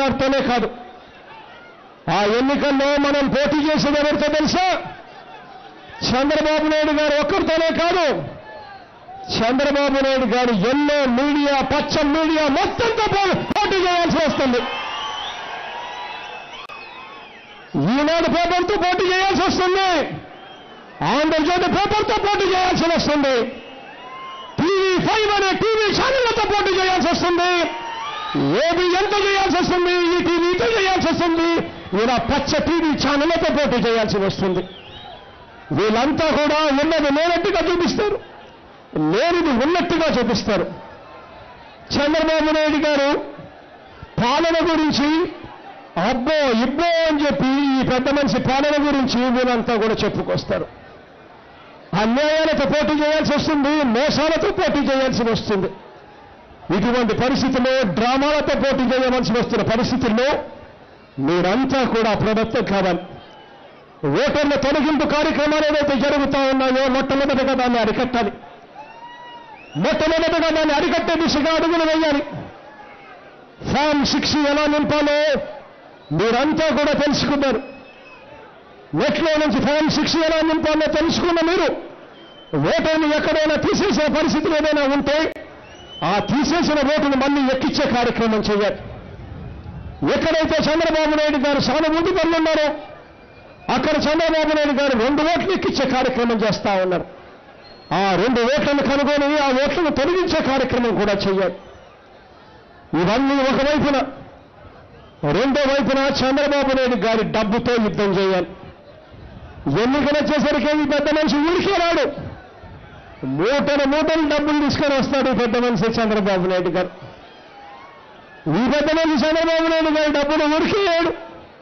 గారితోనే కాదు, ఆ ఎన్నికల్లో మనం పోటీ చేసేది ఎవరితో తెలుసా? చంద్రబాబు నాయుడు గారు ఒక్కరితోనే కాదు, చంద్రబాబు నాయుడు గారు ఎన్నో మీడియా, పచ్చ మీడియా మొత్తంతో పోటీ చేయాల్సి వస్తుంది. ఈనాడు పేపర్తో పోటీ చేయాల్సి వస్తుంది, ఆంధ్రజ్యోతి పేపర్తో పోటీ చేయాల్సి వస్తుంది, TV5 అనే టీవీ ఛానళ్లతో పోటీ చేయాల్సి వస్తుంది, ఏబిఎన్తో చేయాల్సి వస్తుంది, ఈటీవీతో చేయాల్సి వస్తుంది, ఇలా పచ్చ టీవీ ఛానళ్లతో పోటీ చేయాల్సి వస్తుంది. వీళ్ళంతా కూడా ఉన్నది లేనట్టుగా చూపిస్తారు, లేనిది ఉన్నట్టుగా చూపిస్తారు. చంద్రబాబు నాయుడు గారు పాలన గురించి అబ్బో ఇబ్బో అని చెప్పి ఈ పెద్ద మనిషి పాలన గురించి వీళ్ళంతా కూడా చెప్పుకొస్తారు. అన్యాయాలతో పోటీ చేయాల్సి వస్తుంది, మోసాలతో పోటీ చేయాల్సి వస్తుంది. ఇటువంటి పరిస్థితుల్లో డ్రామాలతో పోటీ చేయవలసి వస్తున్న పరిస్థితుల్లో మీరంతా కూడా అప్రమత్తం కావాలి. ఓటర్ల తొలగింపు కార్యక్రమాలు ఏవైతే జరుగుతూ ఉన్నాయో మొట్టమొదటిగా దాన్ని అరికట్టాలి. మొట్టమొదటిగా దాన్ని అరికట్టే దిశగా అడుగులు వేయాలి. ఫామ్ 6 ఎలా నింపాలో మీరంతా కూడా తెలుసుకున్నారు. నెట్లో నుంచి ఫామ్ 6 ఎలా నింపాలో తెలుసుకున్న మీరు ఓటర్ని ఎక్కడైనా తీసేసిన పరిస్థితులు ఏదైనా ఉంటే ఆ తీసేసిన ఓటును మళ్ళీ ఎక్కించే కార్యక్రమం చేయాలి. ఎక్కడైతే చంద్రబాబు నాయుడు గారు సానుభూతి పనులు ఉన్నారో అక్కడ చంద్రబాబు నాయుడు గారు 2 ఓట్లు ఎక్కించే కార్యక్రమం చేస్తా ఉన్నారు. ఆ 2 ఓట్లను కనుగొని ఆ ఓట్లను తొలగించే కార్యక్రమం కూడా చేయాలి. ఇవన్నీ ఒకవైపున, రెండో వైపున చంద్రబాబు నాయుడు గారి డబ్బుతో యుద్ధం చేయాలి. ఎన్నికలు వచ్చేసరికి ఈ పెద్ద మనిషి ఊరికే రాడు, మూటలు డబ్బులు తీసుకొని వస్తాడు ఈ పెద్ద మనిషి చంద్రబాబు నాయుడు గారు. ఈ పెద్ద మనిషి చంద్రబాబు నాయుడు గారి డబ్బులు ఊరికేయాడు.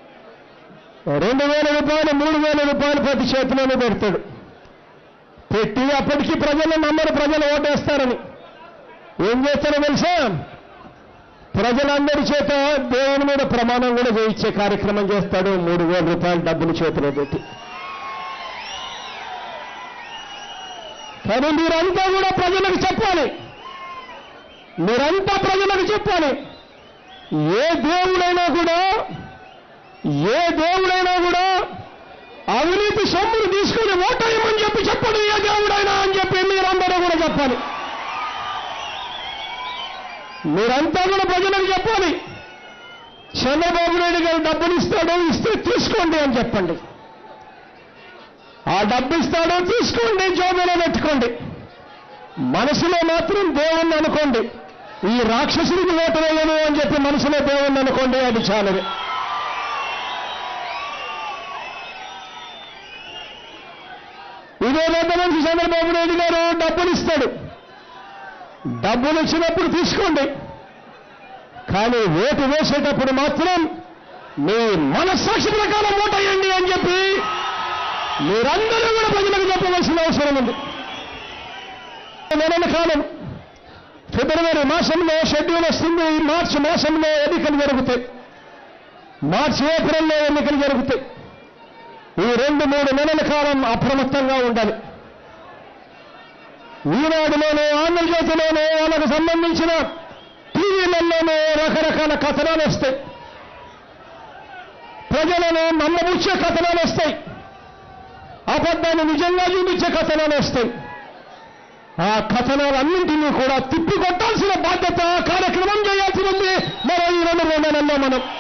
2,000 రూపాయలు 3,000 రూపాయలు ప్రతి చేతిలోనే పెడతాడు. పెట్టి అప్పటికీ ప్రజలు నమ్మరు, ప్రజలు ఓటేస్తారని ఏం చేస్తారో తెలుసా? ప్రజలందరి చేత దేవుని మీద ప్రమాణం కూడా చేయించే కార్యక్రమం చేస్తాడు. 3,000 రూపాయలు డబ్బులు చేతిలో పెట్టి. కానీ మీరంతా కూడా ప్రజలకు చెప్పాలి, మీరంతా ప్రజలకు చెప్పాలి. ఏ దేవుడైనా కూడా అవినీతి సొమ్మును తీసుకుని ఓటేయమని చెప్పి చెప్పడు ఏ దేవుడైనా అని చెప్పి మీరందరూ కూడా చెప్పాలి. మీరంతా కూడా ప్రజలకు చెప్పాలి. చంద్రబాబు నాయుడు గారు డబ్బులు ఇస్తాడు, ఇస్తే తీసుకోండి అని చెప్పండి. ఆ డబ్బు ఇస్తాడో తీసుకోండి, జోబులో పెట్టుకోండి. మనసులో మాత్రం దేవుణ్ణి అనుకోండి. ఈ రాక్షసుడికి ఓటు వేయను అని చెప్పి మనసులో దేవుణ్ణి అనుకోండి, అది చాలదు. ఇదే పెద్ద మనిషి చంద్రబాబు నాయుడు గారు డబ్బులు ఇస్తాడు. డబ్బులు ఇచ్చినప్పుడు తీసుకోండి, కానీ ఓటు వేసేటప్పుడు మాత్రం మీ మనస్సాక్షి ప్రకారం ఓటు వేయండి అని చెప్పి మీరందరూ కూడా ప్రజలకు చెప్పవలసిన అవసరం ఉంది. నెలల కాలం ఫిబ్రవరి మాసంలో షెడ్యూల్ వస్తుంది, మార్చి మాసంలో ఎన్నికలు జరుగుతాయి, మార్చి ఏప్రిల్లో ఎన్నికలు జరుగుతాయి. ఈ 2-3 నెలల కాలం అప్రమత్తంగా ఉండాలి. ఈనాడులోనూ ఆంధ్రజ్యోతిలోనూ వాళ్ళకు సంబంధించిన టీవీలలోనూ రకరకాల కథనాలు వస్తాయి, ప్రజలను నమ్మబుచ్చే కథనాలు వస్తాయి, అబద్ధాన్ని నిజంగా చూపించే కథనాలు వస్తాయి. ఆ కథనాలన్నింటినీ కూడా తిప్పికొట్టాల్సిన బాధ్యత కార్యక్రమం చేయాల్సి ఉంది మరో ఈ 2 నెలల్లో మనం.